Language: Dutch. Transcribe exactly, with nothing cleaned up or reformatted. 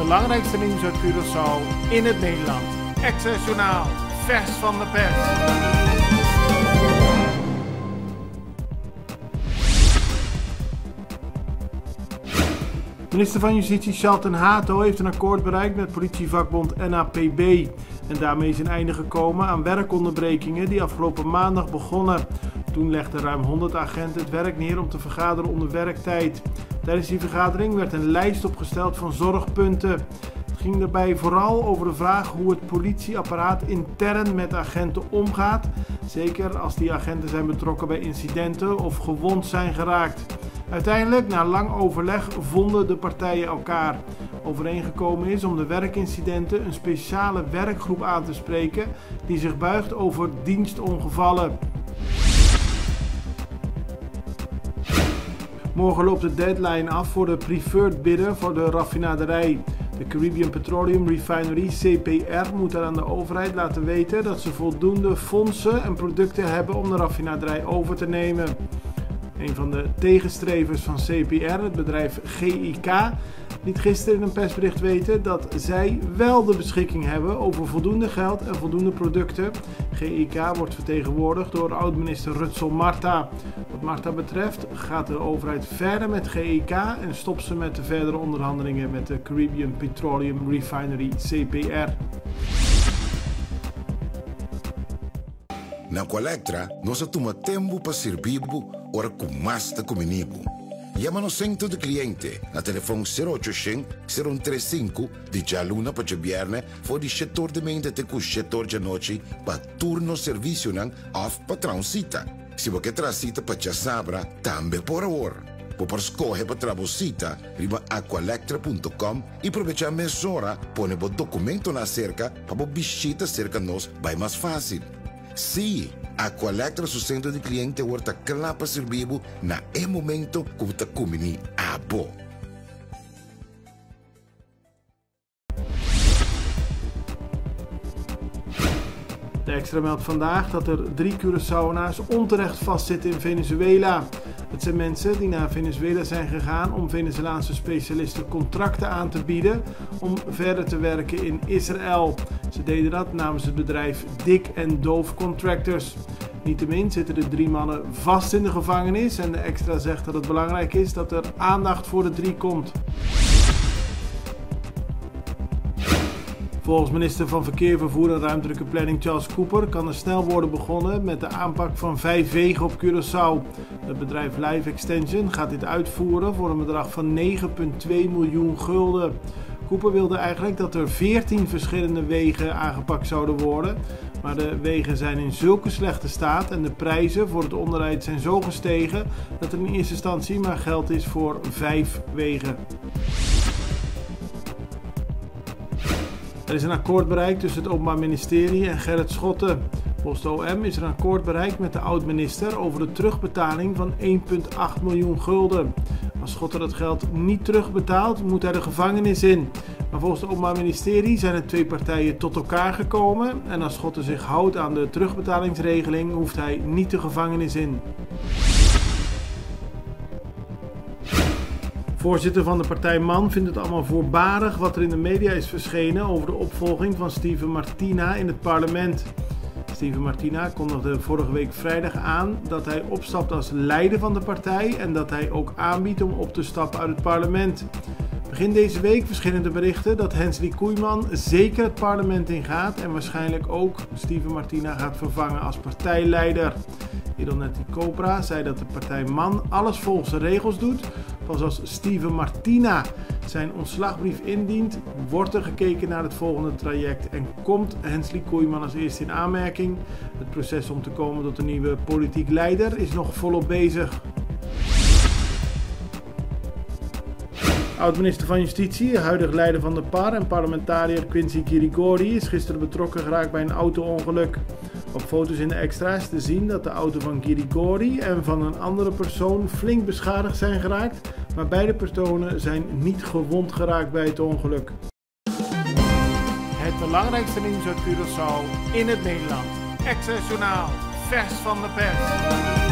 belangrijkste nieuws uit Curaçao in het Nederland. Access Journaal, vers van de pers. Minister van Justitie Shalton Hato heeft een akkoord bereikt met politievakbond N A P B. En daarmee is een einde gekomen aan werkonderbrekingen die afgelopen maandag begonnen. Toen legden ruim honderd agenten het werk neer om te vergaderen onder werktijd. Tijdens die vergadering werd een lijst opgesteld van zorgpunten. Het ging daarbij vooral over de vraag hoe het politieapparaat intern met agenten omgaat. Zeker als die agenten zijn betrokken bij incidenten of gewond zijn geraakt. Uiteindelijk, na lang overleg, vonden de partijen elkaar. Overeengekomen is om de werkincidenten een speciale werkgroep aan te spreken die zich buigt over dienstongevallen. Morgen loopt de deadline af voor de preferred bidder voor de raffinaderij. De Caribbean Petroleum Refinery C P R moet er aan de overheid laten weten dat ze voldoende fondsen en producten hebben om de raffinaderij over te nemen. Een van de tegenstrevers van C P R, het bedrijf G I K, liet gisteren in een persbericht weten dat zij wel de beschikking hebben over voldoende geld en voldoende producten. G I K wordt vertegenwoordigd door oud-minister Rutzel Marta. Wat Marta betreft gaat de overheid verder met G I K en stopt ze met de verdere onderhandelingen met de Caribbean Petroleum Refinery C P R. Na Colectra, nós toma tempo para servir ora com mais da comunibo. Llama-nos centro de cliente na telefone zero oitocentos, zero trinta e cinco de Jaluna para Viernes voor die setor de mente te com setor de noite para turno serviço nan of patrão cita. Se você quer cita para sabra, também por hora. Por escolher para trabalhar, riba aqualectra ponto com e aproveitar a mesura, põe o documento na cerca para visita cerca nós vai mais fácil. Sim, a Aqualectra, seu centro de cliente, está claro para servir na é momento que você come a bo. De Extra meldt vandaag dat er drie Curaçaoënaars onterecht vastzitten in Venezuela. Het zijn mensen die naar Venezuela zijn gegaan om Venezolaanse specialisten contracten aan te bieden om verder te werken in Israël. Ze deden dat namens het bedrijf Dick and Dove Contractors. Niettemin zitten de drie mannen vast in de gevangenis en de Extra zegt dat het belangrijk is dat er aandacht voor de drie komt. Volgens minister van Verkeer, Vervoer en Ruimtelijke Planning Charles Cooper kan er snel worden begonnen met de aanpak van vijf wegen op Curaçao. Het bedrijf Live Extension gaat dit uitvoeren voor een bedrag van negen komma twee miljoen gulden. Cooper wilde eigenlijk dat er veertien verschillende wegen aangepakt zouden worden, maar de wegen zijn in zulke slechte staat en de prijzen voor het onderhoud zijn zo gestegen dat er in eerste instantie maar geld is voor vijf wegen. Er is een akkoord bereikt tussen het Openbaar Ministerie en Gerrit Schotten. Volgens de O M is er een akkoord bereikt met de oud-minister over de terugbetaling van één komma acht miljoen gulden. Als Schotten dat geld niet terugbetaalt, moet hij de gevangenis in. Maar volgens het Openbaar Ministerie zijn de twee partijen tot elkaar gekomen en als Schotten zich houdt aan de terugbetalingsregeling, hoeft hij niet de gevangenis in. Voorzitter van de partij MAN vindt het allemaal voorbarig wat er in de media is verschenen over de opvolging van Steven Martina in het parlement. Steven Martina kondigde vorige week vrijdag aan dat hij opstapt als leider van de partij en dat hij ook aanbiedt om op te stappen uit het parlement. Begin deze week verschenen de berichten dat Hensley Koeiman zeker het parlement ingaat en waarschijnlijk ook Steven Martina gaat vervangen als partijleider. Idonetti Copra zei dat de partij MAN alles volgens de regels doet. Pas als Steven Martina zijn ontslagbrief indient, wordt er gekeken naar het volgende traject en komt Hensley Koeiman als eerste in aanmerking. Het proces om te komen tot een nieuwe politiek leider is nog volop bezig. Oud-minister van Justitie, huidig leider van de P A R en parlementariër Quincy Kirigori is gisteren betrokken geraakt bij een auto-ongeluk. Op foto's in de Extra is te zien dat de auto van Kirigori en van een andere persoon flink beschadigd zijn geraakt, maar beide personen zijn niet gewond geraakt bij het ongeluk. Het belangrijkste nieuws uit Curaçao in het Nederland. Access Journaal, vers van de pers.